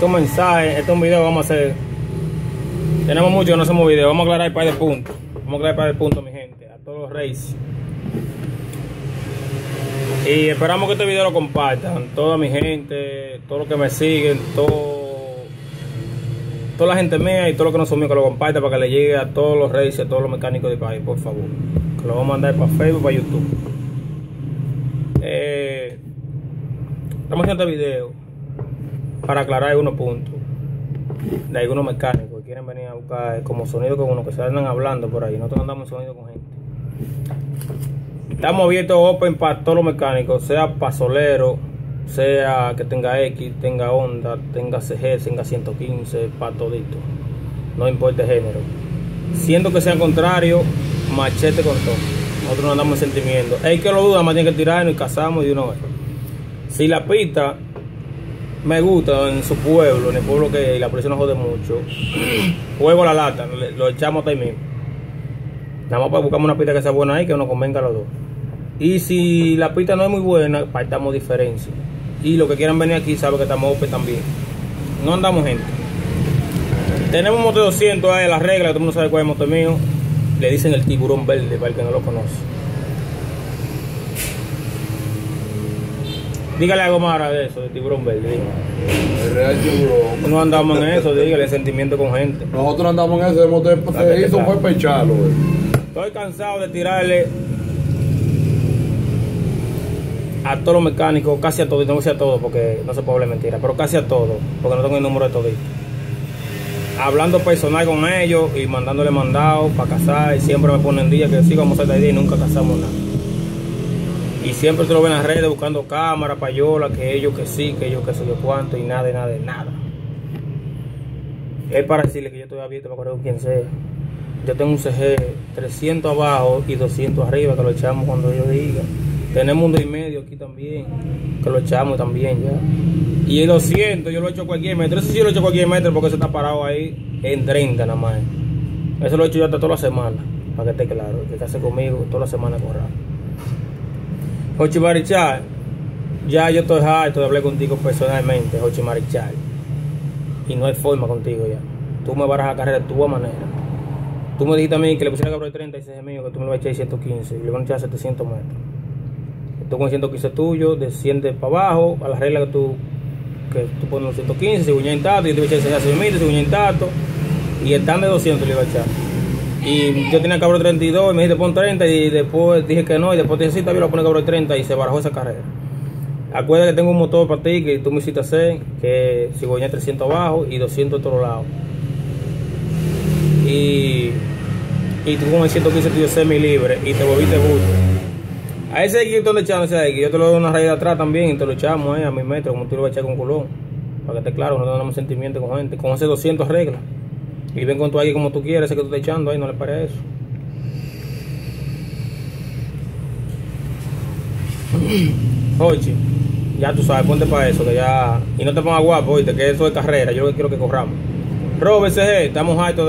Esto es un mensaje, esto es un video, vamos a hacer. Tenemos mucho que no hacemos video, vamos a aclarar el par de puntos. Vamos a aclarar el par de puntos, mi gente, a todos los reyes. Y esperamos que este video lo compartan, toda mi gente, todos los que me siguen, toda la gente mía y todos los que no son míos, que lo compartan para que le llegue a todos los reyes y a todos los mecánicos del país, por favor. Que lo vamos a mandar para Facebook, para YouTube. Estamos haciendo este video para aclarar algunos puntos de algunos mecánicos que quieren venir a buscar como sonido con uno, que se andan hablando por ahí. Nosotros andamos en sonido con gente. Estamos abiertos open para todos los mecánicos, sea pasolero, sea que tenga X, tenga Honda, tenga CG, tenga 115, para todito. No importa el género. Siendo que sea contrario, machete con todo. Nosotros no andamos en sentimiento. El que lo duda, más tiene que tirarnos y cazamos y de una vez. Si la pista me gusta en su pueblo, en el pueblo que la policía nos jode mucho, juego la lata, lo echamos hasta ahí mismo. Nada más para buscar una pista que sea buena ahí, que nos convenga a los dos. Y si la pista no es muy buena, partamos diferencia. Y los que quieran venir aquí saben que estamos open también. No andamos gente. Tenemos un motor 200 ahí, la regla, que todo el mundo sabe cuál es el motor mío. Le dicen el tiburón verde, para el que no lo conoce. Dígale algo más de eso, de tiburón verde, dígale. El real tiburón. No andamos en eso, dígale, sentimiento con gente. Nosotros andamos en eso, de motor, se hizo fue pecharlo, güey. Estoy cansado de tirarle a todos los mecánicos, casi a todos, no sé a todos porque no se puede hablar mentira, pero casi a todos, porque no tengo el número de toditos. Hablando personal con ellos y mandándole mandados para cazar, y siempre me ponen días que sí vamos a hacer día y nunca cazamos nada. Y siempre te lo ven en las redes buscando cámaras, payola, que ellos que sí, que ellos que sé yo cuánto, y nada, de nada. Es para decirle que yo estoy abierto para correr con quien sea. Yo tengo un CG 300 abajo y 200 arriba, que lo echamos cuando ellos digan. Tenemos un 2,5 aquí también, que lo echamos también ya. Y el 200 yo lo echo a cualquier metro. Eso sí yo lo echo a cualquier metro porque se está parado ahí en 30 nada más. Eso lo he hecho yo hasta toda la semana, para que esté claro. Que hace conmigo toda la semana correr. Jochi Marichal, ya yo estoy harto de hablar contigo personalmente, Jochi Marichal. Y no hay forma contigo ya. Tú me barras la carrera de tu manera. Tú me dijiste a mí que le pusiera cabro de 30 y ese mío, que tú me lo vas a echar 115 y le van a echar 700 metros. Tú con 115 tuyo, desciende para abajo, a la regla que tú pones los 115, si guña intacto, yo te voy a echar 600, si guña intacto, y el tan de 200 le iba a echar. Y yo tenía cabro de 32 y me dijiste pon 30 y después dije que no, y después dije sí, también lo pone cabro de 30 y se barajó esa carrera. Acuérdate que tengo un motor para ti que tú me hiciste hacer, que si guña 300 abajo y 200 de todos lados. Y tú con el 115 tuyo semi libre y te volviste gusto. A ese X donde echamos ese X, yo te lo doy una raíz de atrás también y te lo echamos a 1000 metros, como tú lo vas a echar con culón. Para que esté claro, no tenemos sentimiento con gente. Con ese 200 reglas. Y ven con tu X como tú quieres, ese que tú estás echando ahí, no le parece eso. Oye, ya tú sabes, ponte para eso, que ya. Y no te pongas guapo, oíste, que eso es carrera, yo lo que quiero que corramos. Robert CG, estamos hartos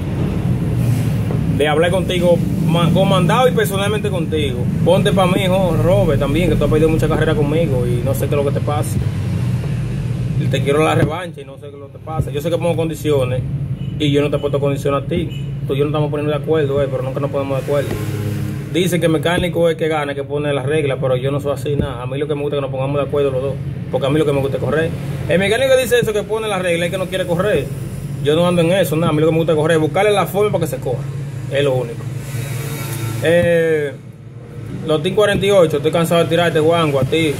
de hablar contigo, comandado y personalmente contigo. Ponte para mí, hijo, Robert, también, que tú has perdido mucha carrera conmigo y no sé qué es lo que te pasa. Y te quiero la revancha y no sé qué es lo que te pasa. Yo sé que pongo condiciones y yo no te he puesto condiciones a ti. Tú y yo no estamos poniendo de acuerdo, pero nunca nos ponemos de acuerdo. Dice que el mecánico es que gana, que pone las reglas, pero yo no soy así, nada. A mí lo que me gusta es que nos pongamos de acuerdo los dos, porque a mí lo que me gusta es correr. El mecánico dice eso, que pone las reglas, es que no quiere correr. Yo no ando en eso, nada. A mí lo que me gusta es correr, buscarle la forma para que se corra. Es lo único. Los Team 48, estoy cansado de tirarte guango a ti.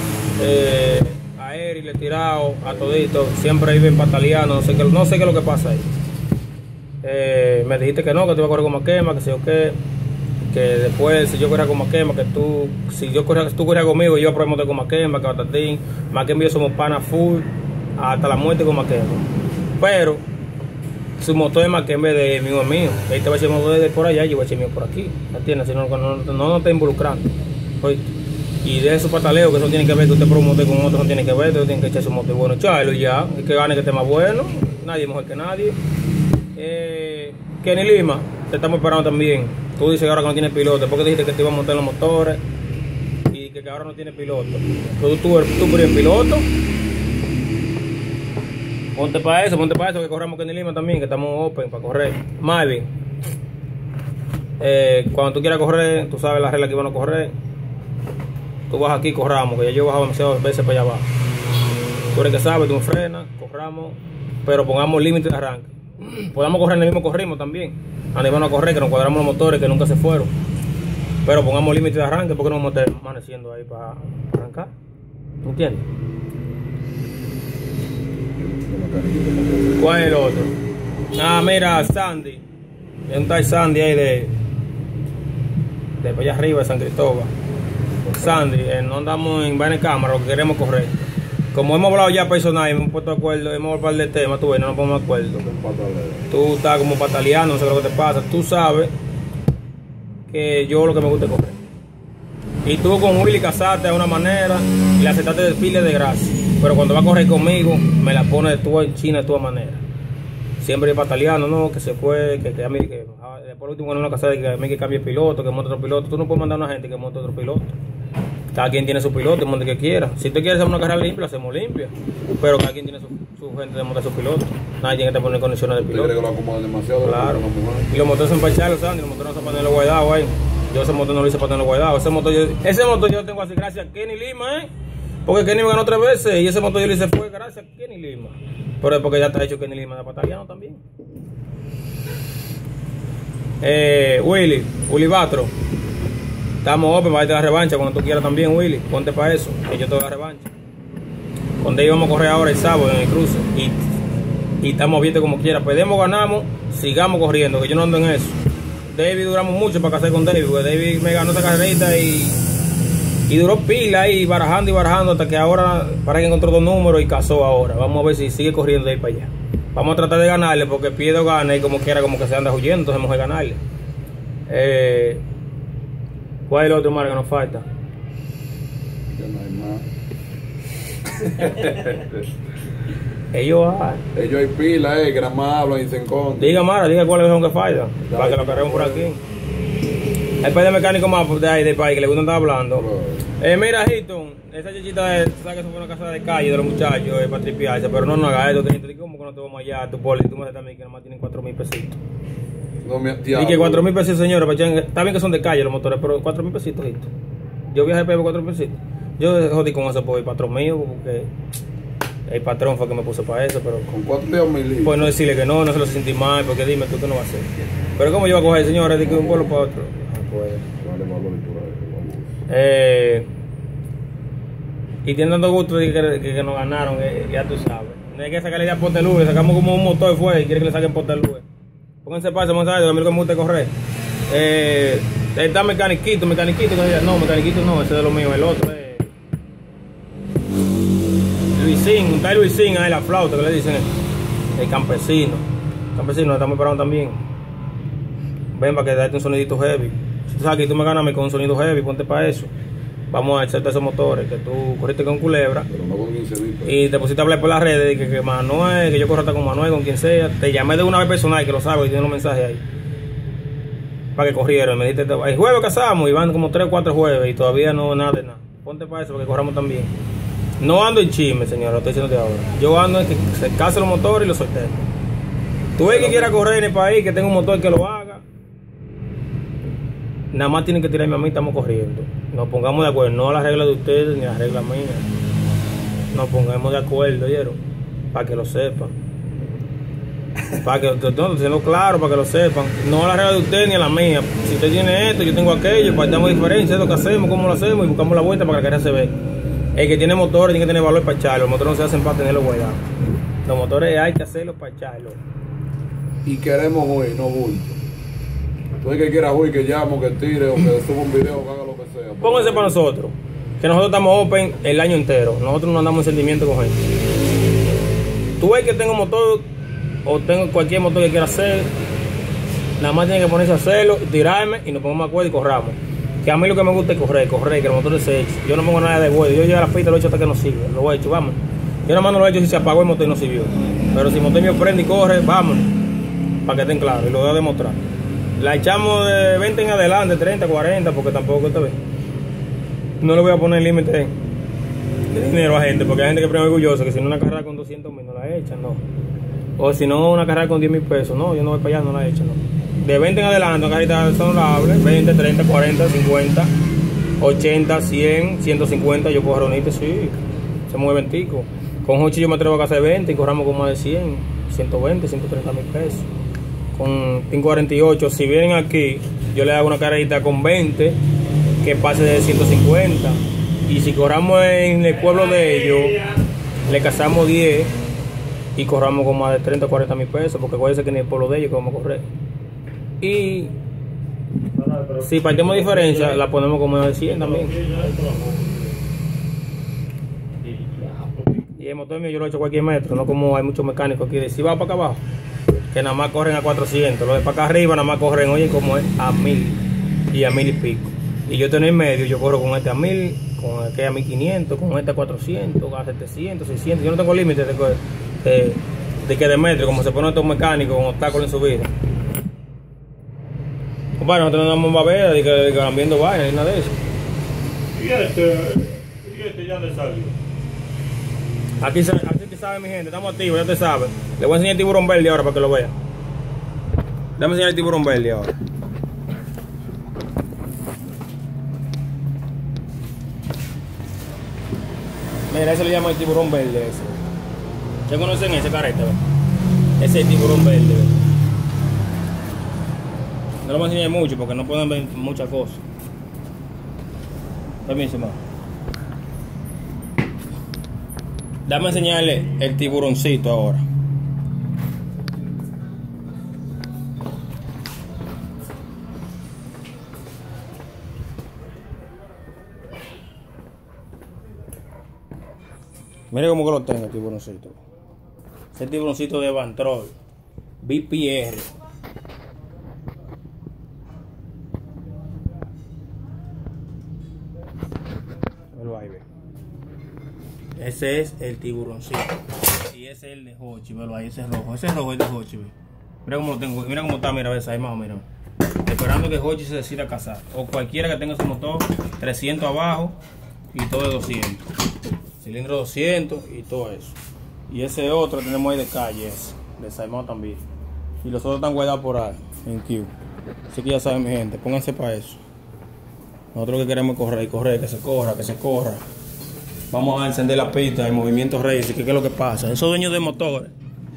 A Eri le he tirado, a todito. Siempre viven pataleando, no sé qué es lo que pasa ahí. Me dijiste que no, que te iba a correr con Maquema, que sé yo qué. Que después, si yo corría con Maquema, que tú corrías conmigo, yo probemos de con Maquema, que Batatín, Maquema y yo somos panas full, hasta la muerte con Maquema. Pero su motor es Maquema de mío es mío. Él te va a echar motor de por allá y yo voy a echar mío por aquí. ¿Entiendes? Si no te involucrando. Oye. Y de esos pataleos que eso tiene que ver, que usted prueba un motor con otro, no tiene que ver, usted tiene que echar su motor bueno, echarlo y ya. El que gane, que esté más bueno. Nadie es mejor que nadie. Kenny Lima, te estamos esperando también. Tú dices que ahora que no tienes piloto, porque dijiste que te iba a montar los motores y que ahora no tiene piloto. Tú eres piloto. Ponte para eso, que corramos Kenny Lima también, que estamos open para correr. Marvin, cuando tú quieras correr, tú sabes las reglas que van a correr. Tú vas aquí, corramos, que ya yo he bajado demasiadas veces para allá abajo. Tú eres que sabes, tú frenas, corramos, pero pongamos límite de arranque. Podamos correr en el mismo corrimos también. Animarnos a correr, que nos cuadramos los motores que nunca se fueron. Pero pongamos límite de arranque porque no vamos a estar amaneciendo ahí para arrancar. ¿Me entiendes? ¿Cuál es el otro? Ah, mira, Sandy. Hay un tal Sandy ahí de allá arriba de San Cristóbal. Sandy, no andamos en vaina de cámara, lo que queremos correr. Como hemos hablado ya personal, hemos puesto de acuerdo, hemos hablado de temas, tú ves, no nos ponemos de acuerdo. Tú estás como pataleando, no sé lo que te pasa. Tú sabes que yo lo que me gusta es correr. Y tú con Willy casaste de una manera y le aceptaste de pile de gracia. Pero cuando va a correr conmigo, me la pone de tu en China de tu manera. Siempre pataleando, no, que se fue, que a mí, que después último en una casa de que a mí que cambie piloto, que monte otro piloto. Tú no puedes mandar a una gente que monte otro piloto. Cada quien tiene su piloto, monte que quiera. Si tú quieres hacer una carrera limpia, la hacemos limpia. Pero cada quien tiene su gente de montar su piloto. Nadie tiene que poner condiciones de piloto. Que lo acomodan demasiado. Claro. Y los motores son para echarlos, Sandy, los motores no son para tenerlos guardados ahí. Yo ese motor no lo hice para tenerlo guardado. Ese motor yo lo tengo así gracias a Kenny Lima, porque Kenny me ganó 3 veces y ese motor yo lo hice fue gracias a Kenny Lima. Pero es porque ya está hecho Kenny Lima de pataliano también. Willy Batro. Estamos open para darte la revancha cuando tú quieras también, Willy. Ponte para eso, que yo te doy la revancha. Donde íbamos a correr ahora el sábado en el cruce. Y estamos bien como quiera. Perdemos, ganamos, sigamos corriendo, que yo no ando en eso. David duramos mucho para casar con David, porque David me ganó esta carrerita y duró pila ahí, barajando hasta que ahora para que encontró 2 números y casó ahora. Vamos a ver si sigue corriendo de ahí para allá. Vamos a tratar de ganarle porque Piedo gana y como quiera como que se anda huyendo, entonces vamos a ganarle. ¿Cuál es el otro mar que nos falta? Ya no hay más. Ellos hay pila, que nada más hablan y se encontran. Diga Mara, diga cuáles son que faltan, para que lo carguemos por aquí. El par de mecánico más de ahí del país que le gusta estar hablando. Mira, Hilton, esa chichita tú sabes que eso fue una casa de calle de los muchachos para tripearse, pero no hagas esto, que como que no te vamos allá, tu poli, tú me también que nomás tienen 4,000 pesitos. No me Y que 4,000 pesitos, señores, está bien que son de calle los motores, pero 4,000 pesitos, Hilton. Yo viajé por 4,000 pesitos. Yo jodí con eso por el patrón mío, porque el patrón fue que me puso para eso, pero con 4,000. pues no decirle que no se lo sentí mal, porque dime tú que no vas a hacer. Pero como yo voy a coger, señores, de que un pueblo para otro. No puede. Y tienen tanto gusto de que nos ganaron, ya tú sabes. No hay que sacarle ya Portelú, sacamos como un motor fue y quiere que le saquen Portelú. Pónganse paso, vamos a ver, a mí lo que me gusta es correr. Está mecaniquito, no, mecaniquito no, ese es de lo mío, el otro es Luisín, está Luisín ahí, la flauta que le dicen, el campesino. El campesino está muy parado también. Ven para que darte un sonidito heavy. Si tú sabes que tú me ganas con un sonido heavy, ponte para eso. Vamos a echarte esos motores, que tú corriste con Culebra. Pero no con 15 y te pusiste a hablar por las redes, que Manuel, que yo corro hasta con Manuel, con quien sea. Te llamé de una vez personal, que lo sabes, y tiene los mensajes ahí. Para que corrieron. Me dijiste, el jueves casamos, y van como 3 o 4 jueves, y todavía no nada de nada. Ponte para eso, para que corramos también. No ando en chisme, señor, lo estoy diciendo ahora. Yo ando en que se casen los motores y los solteros. Tú ves que quiera correr en el país, que tenga un motor que lo haga. Nada más tienen que tirarme a mí, estamos corriendo. Nos pongamos de acuerdo, no a las reglas de ustedes ni a las reglas mías. Nos pongamos de acuerdo, ¿oyeron? Para que lo sepan. Para que no, claro, para que lo sepan. No a las reglas de ustedes ni a las mías. Si usted tiene esto, yo tengo aquello, pues damos diferencia, es lo que hacemos, cómo lo hacemos y buscamos la vuelta para que la carrera se vea. El que tiene motores tiene que tener valor para echarlo. Los motores no se hacen para tenerlos guardados. Los motores hay que hacerlos para echarlos. Y queremos hoy, no bulto. Tú el que quiera hoy que llamo, que tire o que suba un video, que haga lo que sea. Pónganse para nosotros, que nosotros estamos open el año entero. Nosotros no andamos en sentimiento con gente. Tú ves que tengo motor o tengo cualquier motor que quiera hacer, nada más tiene que ponerse a hacerlo, tirarme y nos ponemos de acuerdo y corramos. Que a mí lo que me gusta es correr, que el motor se eche. Yo no pongo nada de huevo. Yo llego a la pista y lo he hecho hasta que no sirve. Lo he hecho, vamos. Yo nada más no lo he hecho si se apagó el motor y no sirvió. Pero si el motor mío prende y corre, vamos. Para que estén claros y lo voy a demostrar. La echamos de 20 en adelante, 30, 40, porque tampoco esta vez. No le voy a poner límite dinero a gente, porque hay gente que es orgulloso que si no una carrera con 200,000 no la echan, no. O si no una carrera con 10,000 pesos, no, yo no voy para allá, no la echan, no. De 20 en adelante, una carrera saludable, 20, 30, 40, 50, 80, 100, 150, yo cojo ronita, sí, se mueve ventico. Con Hochi yo me atrevo a hacer 20 y corramos con más de 100, 120, 130,000 pesos. Con 548, si vienen aquí, yo le hago una carrerita con 20 que pase de 150. Y si corramos en el pueblo de ellos, le cazamos 10 y corramos con más de 30 o 40,000 pesos, porque acuérdense que en el pueblo de ellos que vamos a correr. Y si partimos diferencia, la ponemos como de 100 también. Y el motor mío yo lo he hecho a cualquier metro, no como hay muchos mecánicos aquí de si va para acá abajo, que nada más corren a 400, los de para acá arriba nada más corren, oye, como es a 1000 y a 1000 y pico. Y yo estoy en el medio, yo corro con este a 1000, con este a 1500, con este a 400, a 700, 600. Yo no tengo límite de que de metro, como se pone estos mecánicos con obstáculos en su vida. Compadre, nosotros no damos babera de que van viendo vainas ni nada de eso. ¿Y este ya le salió? Aquí que sabe mi gente, estamos activos, ya te sabes. Le voy a enseñar el tiburón verde ahora para que lo vea. Déjame enseñar el tiburón verde ahora. Mira, ese le llama el tiburón verde ese. ¿Ya conocen ese carete? Ese es el tiburón verde. No lo voy a enseñar mucho porque no pueden ver muchas cosas. Permiso, más. Dame enseñarle el tiburoncito ahora. Mire cómo que lo tengo el tiburoncito. Es el tiburoncito de Bantrol BPR. Ese es el tiburoncito. Y ese es el de Hochi, velo ahí, ese es rojo. Ese es rojo, el de Hochi, ve. Mira cómo lo tengo, mira cómo está, mira, ves ahí más o menos. Esperando que Hochi se decida a cazar. O cualquiera que tenga su motor, 300 abajo y todo de 200. Cilindro 200 y todo eso. Y ese otro tenemos ahí de calle, ese, de Saimao también. Y los otros están guardados por ahí, en Q. Así que ya saben, mi gente, pónganse para eso. Nosotros lo que queremos es correr y correr, que se corra, que se corra. Vamos a encender la pista, el movimiento racing, que qué es lo que pasa. Esos dueños de motores,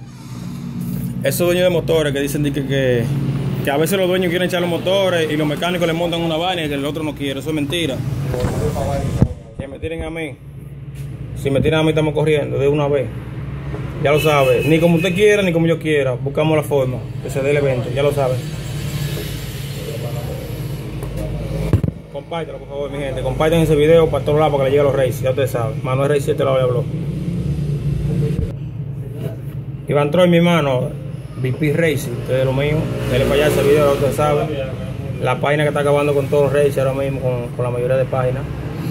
que dicen que a veces los dueños quieren echar los motores y los mecánicos le montan una vaina y que el otro no quiere, eso es mentira. Que me tiren a mí. Si me tiran a mí estamos corriendo de una vez. Ya lo sabe, ni como usted quiera ni como yo quiera, buscamos la forma que se dé el evento, ya lo saben. Compártelo por favor, mi gente, compartan ese video para todos lados para que le llegue a los Racing, ya ustedes saben. Manuel Racing te lo habló. Iván Troy, mi hermano, VP Racing, ustedes lo mío, denle para allá ese video, ya ustedes saben. La página que está acabando con todos los Racing ahora mismo, con la mayoría de páginas.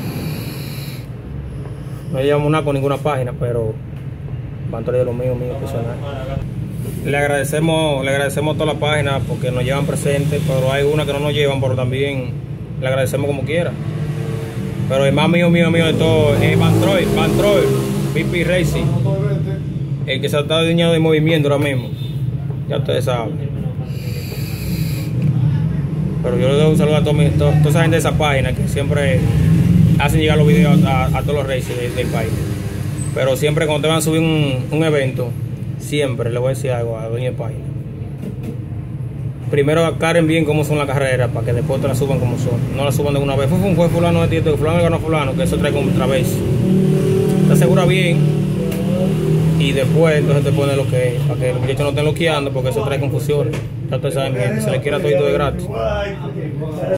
No llevamos nada con ninguna página, pero Iván Troy es lo mío personal. Le agradecemos a todas las páginas porque nos llevan presentes, pero hay una que no nos llevan, pero también le agradecemos como quiera. Pero el más mío de todo es Van Troy, VP Racing. El que se ha estado diseñando de movimiento ahora mismo. Ya ustedes saben. Pero yo le doy un saludo a toda esa gente de esa página que siempre hacen llegar los videos a todos los racers del país. Pero siempre cuando te van a subir un evento, siempre le voy a decir algo a la dueña de página. Primero aclaren bien cómo son las carreras para que después te las suban como son. No las suban de una vez. Fue fulano de ti, fulano ganó fulano, que eso trae como otra vez. Te asegura bien y después entonces te pone lo que es, para que los muchachos no estén loqueando porque eso trae confusiones. Ya ustedes saben, gente, se les quiera todo de gratis.